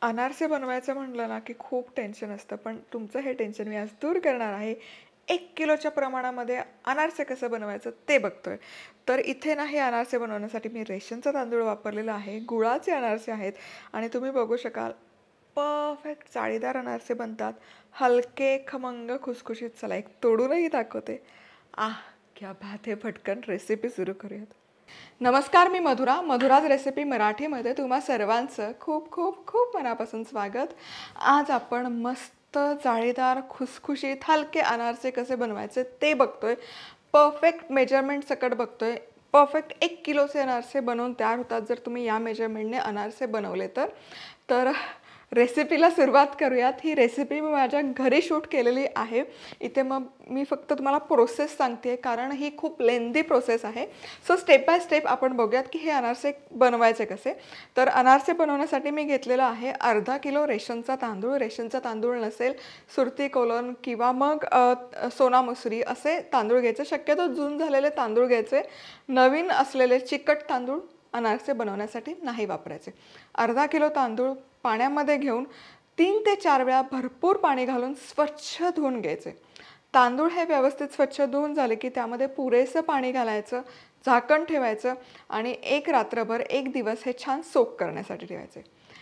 अनारसे बनवायचं म्हटलं ना, की खूप टेन्शन असतं. पण तुमचं हे टेन्शन मी आज दूर करणार आहे. 1 किलोच्या प्रमाणामध्ये अनारसे कसं बनवायचं ते बघतोय. तर इथे ना हे अनारसे बनवण्यासाठी मी रेशनचा तांदूळ वापरलेला आहे. गुळाचे अनारसे आहेत आणि तुम्ही बघू शकाल परफेक्ट जाळीदार अनारसे बनतात. हलके, खमंग, खुसखुशीत. चला एक तोडूनही दाखवते. आह! क्या बात है! पटकन रेसिपी सुरू करूयात. नमस्कार, मी मधुरा. मधुराज रेसिपी मराठीमध्ये तुम्हा सर्वांचं खूप खूप खूप मनापासून स्वागत. आज आपण मस्त जाळीदार, खुसखुशीत, हलके अनारसे कसे बनवायचे ते बघतोय. परफेक्ट मेजरमेंट सकट बघतोय. परफेक्ट 1 किलोचे अनारसे बनवून तयार होतात जर तुम्ही या मेजरमेंटने अनारसे बनवले तर. तर रेसिपीला सुरुवात करूयात. ही रेसिपी मी माझ्या घरी शूट केलेली आहे. इथे मग मी फक्त तुम्हाला प्रोसेस सांगते कारण ही खूप लेंदी प्रोसेस आहे. सो स्टेप बाय स्टेप आपण बघूयात की हे अनारसे बनवायचे कसे. तर अनारसे बनवण्यासाठी मी घेतलेला आहे अर्धा किलो रेशनचा तांदूळ. रेशनचा तांदूळ नसेल सुरती कोलन किंवा मग सोना मसुरी असे तांदूळ घ्यायचे. शक्यतो जून झालेले तांदूळ घ्यायचे. नवीन असलेले चिकट तांदूळ अनारसे बनवण्यासाठी नाही वापरायचे. अर्धा किलो तांदूळ पाण्यामध्ये घेऊन 3 ते 4 वेळा भरपूर पाणी घालून स्वच्छ धुवून घ्यायचे. तांदूळ हे व्यवस्थित स्वच्छ धुवून झाले की त्यामध्ये पुरेसं पाणी घालायचं, झाकण ठेवायचं आणि एक रात्रभर 1 दिवस हे छान सोक करण्यासाठी ठेवायचे.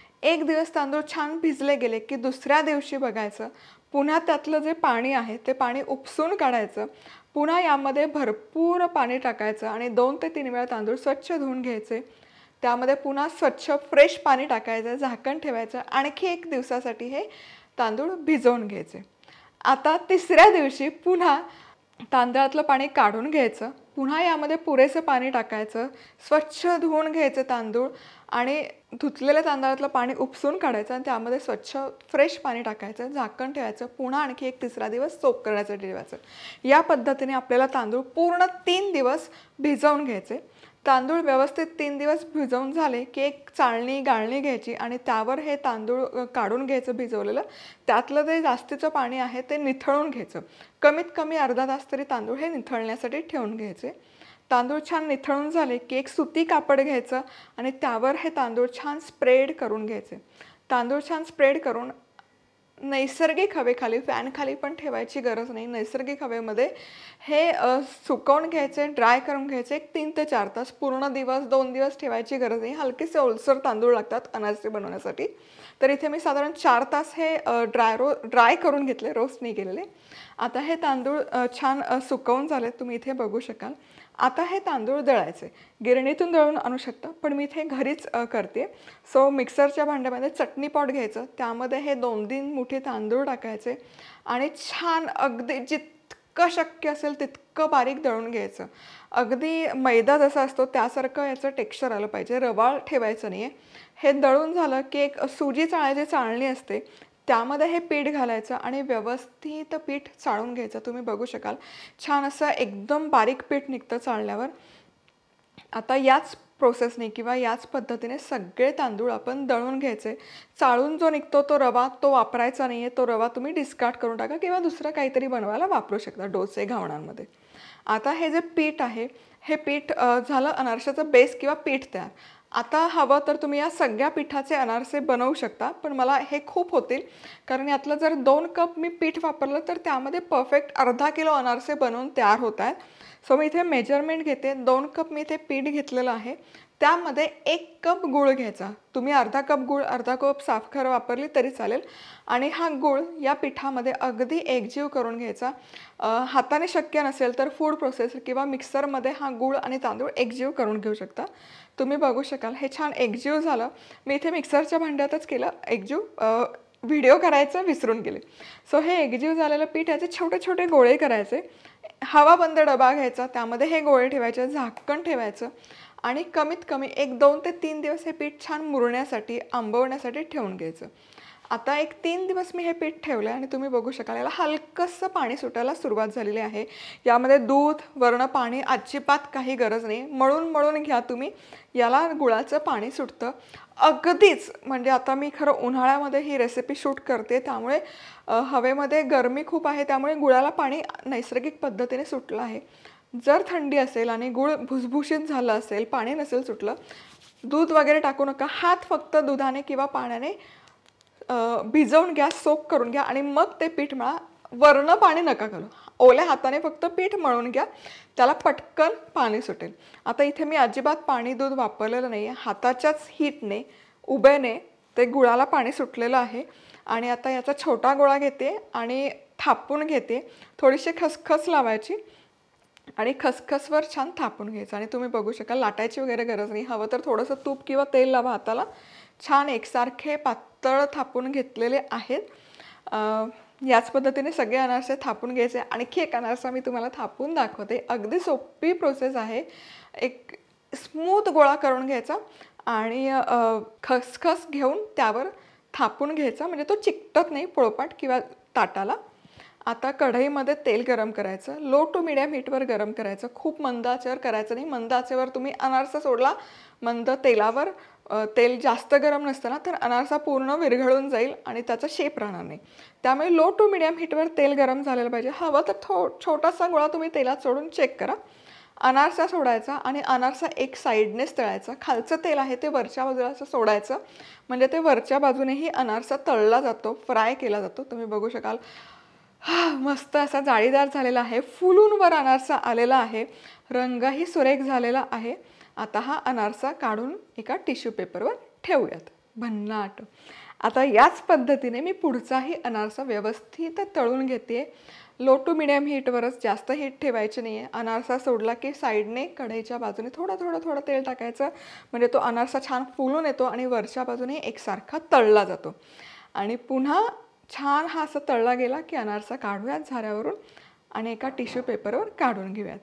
1 दिवस तांदूळ छान भिजले गेले की दुसऱ्या दिवशी बघायचं, पुन्हा त्यातलं जे पाणी आहे ते पाणी उपसून काढायचं. पुन्हा यामध्ये भरपूर पाणी टाकायचं आणि 2 ते 3 वेळा तांदूळ स्वच्छ धुवून घ्यायचे. त्यामध्ये पुन्हा स्वच्छ फ्रेश पाणी टाकायचं, झाकण ठेवायचं. आणखी 1 दिवसासाठी हे तांदूळ भिजवून घ्यायचे. आता तिसऱ्या दिवशी पुन्हा तांदळातलं पाणी काढून घ्यायचं. पुन्हा यामध्ये पुरेसं पाणी टाकायचं. स्वच्छ धुवून घ्यायचे तांदूळ आणि धुतलेल्या तांदळातलं पाणी उपसून काढायचं आणि त्यामध्ये स्वच्छ फ्रेश पाणी टाकायचं, झाकण ठेवायचं. पुन्हा आणखी 1 तिसरा दिवस सोक करण्यासाठी ठेवायचं. या पद्धतीने आपल्याला तांदूळ पूर्ण 3 दिवस भिजवून घ्यायचे. तांदूळ व्यवस्थित 3 दिवस भिजवून झाले की एक गाळणी घ्यायची आणि त्यावर हे तांदूळ काढून घ्यायचं भिजवलेलं. त्यातलं जे जास्तीचं पाणी आहे ते निथळून घ्यायचं. कमीत कमी अर्धा तास तरी तांदूळ हे निथळण्यासाठी ठेवून घ्यायचे. तांदूळ छान निथळून झाले की एक सुती कापड घ्यायचं आणि त्यावर हे तांदूळ छान स्प्रेड करून घ्यायचे. तांदूळ छान स्प्रेड करून नैसर्गिक हवेखाली, फॅनखाली पण ठेवायची गरज नाही. नैसर्गिक हवेमध्ये हे सुकवून घ्यायचे, ड्राय करून घ्यायचे. 3 ते 4 तास. पूर्ण दिवस 2 दिवस ठेवायची गरज नाही. हलकेसे ओलसर तांदूळ लागतात अनारसे बनवण्यासाठी. तर इथे मी साधारण 4 तास हे ड्राय करून घेतले, रोस्ट नाही केलेले. आता हे तांदूळ छान सुकवून झाले, तुम्ही इथे बघू शकाल. आता हे तांदूळ दळायचे. गिरणीतून दळून आणू शकता पण मी इथे घरीच करते. सो मिक्सरच्या भांड्यामध्ये चटणी पॉट घ्यायचं. त्यामध्ये हे 2-3 मुठी तांदूळ टाकायचे आणि छान अगदी जितकं शक्य असेल तितकं बारीक दळून घ्यायचं. अगदी मैदा जसा असतो त्यासारखं याचं टेक्स्चर आलं पाहिजे. रवाळ ठेवायचं नाही आहे. हे दळून झालं की एक सुजी चाळायची चाळणी असते त्यामध्ये हे पीठ घालायचं आणि व्यवस्थित पीठ चाळून घ्यायचं. तुम्ही बघू शकाल छान असं एकदम बारीक पीठ निघतं चाळल्यावर. आता याच प्रोसेसने किंवा याच पद्धतीने सगळे तांदूळ आपण दळून घ्यायचे. चाळून जो निघतो तो रवा तो वापरायचा नाही आहे. तो रवा तुम्ही डिस्कार्ड करून टाका किंवा दुसरं काहीतरी बनवायला वापरू शकता डोसे, घावणांमध्ये. आता हे जे पीठ आहे हे पीठ झालं अनारशाचं बेस किंवा पीठ तयार. आता हवं तर तुम्ही या सगळ्या पिठाचे अनारसे बनवू शकता पण मला हे खूप होतील कारण यातलं जर 2 कप मी पीठ वापरलं तर त्यामध्ये परफेक्ट अर्धा किलो अनारसे बनवून तयार होत आहेत. सो मी इथे मेजरमेंट घेते. 2 कप मी इथे पीठ घेतलेलं आहे. त्यामध्ये 1 कप गूळ घ्यायचा. तुम्ही अर्धा कप गूळ, अर्धा कप साखर वापरली तरी चालेल आणि हा गूळ या पिठामध्ये अगदी एकजीव करून घ्यायचा. हाताने शक्य नसेल तर फूड प्रोसेसर किंवा मिक्सरमध्ये हा गूळ आणि तांदूळ एकजीव करून घेऊ शकता. तुम्ही बघू शकाल हे छान एकजीव झालं. मी इथे मिक्सरच्या भांड्यातच केलं एकजीव. व्हिडिओ करायचं विसरून गेले. सो हे एकजीव झालेलं पीठ याचे छोटे छोटे गोळे करायचे. हवाबंद डबा घ्यायचा, त्यामध्ये हे गोळे ठेवायचे, झाकण ठेवायचं आणि कमीत कमी 1-2 ते 3 दिवस हे पीठ छान मुरण्यासाठी, आंबवण्यासाठी ठेवून घ्यायचं. आता एक 3 दिवस मी हे पीठ ठेवलं आणि तुम्ही बघू शकाल याला हलकंसं पाणी सुटायला सुरुवात झालेली आहे. यामध्ये दूध, वर्ण पाणी अजिबात काही गरज नाही. मळून मळून घ्या तुम्ही. याला गुळाचं पाणी सुटतं अगदीच. म्हणजे आता मी खरं उन्हाळ्यामध्ये ही रेसिपी शूट करते त्यामुळे हवेमध्ये गरमी खूप आहे त्यामुळे गुळाला पाणी नैसर्गिक पद्धतीने सुटलं आहे. जर थंडी असेल आणि गुळ भुसभुशीत झालं असेल, पाणी नसेल सुटलं, दूध वगैरे टाकू नका. हात फक्त दुधाने किंवा पाण्याने भिजवून घ्या, सोक करून घ्या आणि मग ते पीठ मळा. वरनं पाणी नका घालू, ओल्या हाताने फक्त पीठ मळून घ्या, त्याला पटकन पाणी सुटेल. आता इथे मी अजिबात पाणी दूध वापरलेलं नाही आहे. हाताच्याच हीटने उभ्याने ते गुळाला पाणी सुटलेलं आहे. आणि आता याचा छोटा गोळा घेते आणि थापून घेते. थोडीशी खसखस लावायची आणि खसखसवर छान थापून घ्यायचं. आणि तुम्ही बघू शकाल लाटायची वगैरे गरज नाही. हवं तर थोडंसं तूप किंवा तेल लावा हाताला. छान एकसारखे पातळ थापून घेतलेले आहेत. याच पद्धतीने सगळे अनारसे थापून घ्यायचे. आणखी एक अनारसा मी तुम्हाला थापून दाखवते. अगदी सोपी प्रोसेस आहे. एक स्मूथ गोळा करून घ्यायचा आणि खसखस घेऊन त्यावर थापून घ्यायचा, म्हणजे तो चिकटत नाही पोळपाट किंवा ताटाला. आता कढईमध्ये तेल गरम करायचं. लो टू मिडियम हीटवर गरम करायचं. खूप मंद आचेवर करायचं नाही. मंद आचेवर तुम्ही अनारसा सोडला मंद तेलावर, तेल जास्त गरम नसताना, तर अनारसा पूर्ण विरघळून जाईल आणि त्याचा शेप राहणार नाही. त्यामुळे लो टू मिडियम हीटवर तेल गरम झालेलं पाहिजे. हवं तर छोटासा गोळा तुम्ही तेलात सोडून चेक करा. अनारसा सोडायचा आणि अनारसा एक साईडनेच तळायचा. खालचं तेल आहे ते वरच्या बाजूला असं सोडायचं, म्हणजे ते वरच्या बाजूनेही अनारसा तळला जातो, फ्राय केला जातो. तुम्ही बघू शकाल मस्त असा जाळीदार झालेला आहे. फुलून वर अनारसा आलेला आहे. रंगही सुरेख झालेला आहे. आता हा अनारसा काढून एका टिश्यू पेपरवर ठेवूयात. भन्नाट. आता याच पद्धतीने मी पुढचाही अनारसा व्यवस्थित तळून घेते. लो टू मिडियम हीटवरच, जास्त हीट ठेवायची नाही आहे. अनारसा सोडला की साईडने कढईच्या बाजूने थोडं तेल टाकायचं, म्हणजे तो अनारसा छान फुलून येतो आणि वरच्या बाजूने एकसारखा तळला जातो. आणि पुन्हा छान हा असा तळला गेला की अनारसा काढूयात झाऱ्यावरून आणि एका टिश्यू पेपरवर काढून घेऊयात.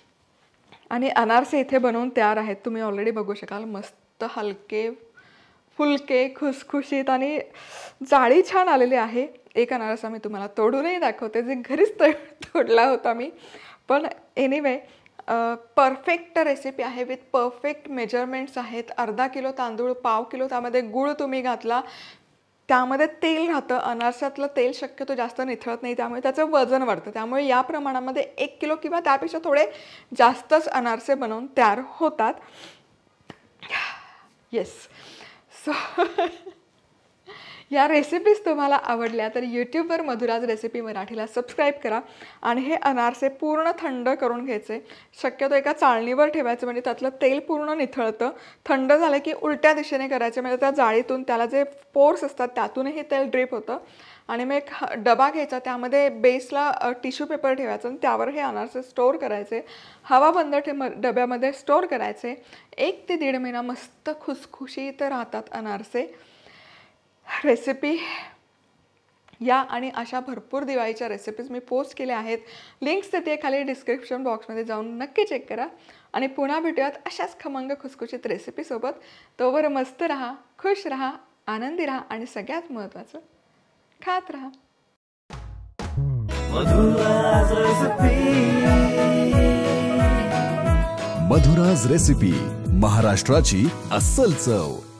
आणि अनारसे इथे बनवून तयार आहेत. तुम्ही ऑलरेडी बघू शकाल. मस्त हलके फुलके, खुसखुशीत आणि जाळी छान आलेली आहे. एक अनारसा मी तुम्हाला तोडूनही दाखवते, जे घरीच तोडला होता मी. पण एनिवे परफेक्ट रेसिपी आहे, विथ परफेक्ट मेजरमेंट्स आहेत. अर्धा किलो तांदूळ, पाव किलो त्यामध्ये गूळ तुम्ही घातला, त्यामध्ये तेल राहतं. अनारसातलं तेल शक्यतो जास्त निथळत नाही, त्यामुळे त्याचं वजन वाढतं. त्यामुळे या प्रमाणामध्ये 1 किलो किंवा त्यापेक्षा थोडे जास्तच अनारसे बनवून तयार होतात. येस. सो या रेसिपीज तुम्हाला आवडल्या तर यूट्यूबवर मधुराज रेसिपी मराठीला सबस्क्राईब करा. आणि हे अनारसे पूर्ण थंड करून घ्यायचे. शक्यतो एका चाळणीवर ठेवायचं, म्हणजे त्यातलं तेल पूर्ण निथळतं. थंड झालं की उलट्या दिशेने करायचे, म्हणजे त्या जाळीतून त्याला जे पोर्स असतात त्यातूनही तेल ड्रिप होतं. आणि मग एक डबा घ्यायचा, त्यामध्ये बेसला टिश्यू पेपर ठेवायचं आणि त्यावर हे अनारसे स्टोअर करायचे. हवाबंद डब्यामध्ये स्टोअर करायचे. 1 ते 1.5 महिना मस्त खुसखुशीत राहतात अनारसे. रेसिपी या आणि अशा भरपूर दिवाळीच्या रेसिपीज मी पोस्ट केल्या आहेत. लिंक्स देते खाली डिस्क्रिप्शन बॉक्समध्ये, जाऊन नक्की चेक करा. आणि पुन्हा भेटूयात अशाच खमंग खुसखुशीत रेसिपीसोबत. तोवर मस्त राहा, खुश राहा, आनंदी राहा आणि सगळ्यात महत्त्वाचं खात राहा. मधुराज रेसिपी, महाराष्ट्राची अस्सल चव.